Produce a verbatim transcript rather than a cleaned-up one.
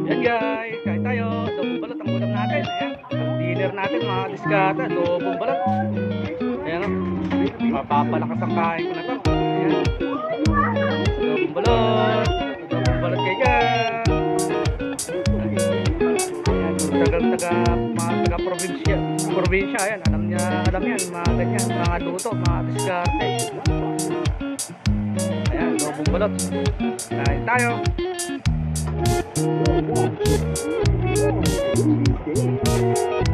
Yan guys, kain tayo. Adobong balot ang ulam natin. Ayan, ang dinner natin mga diskata. Adobong balot. Ayan o. Mapapalakas ang kain ko na to. Ayan. Adobong balot. Adobong balot kayo dyan. Ayan, taga-taga, mga taga-probinsya. Probinsya, ayan. Alam niya, alam yan. Mga ganyan, mga luto, mga diskarte. Ayan, adobong balot. Kain tayo. Thank you.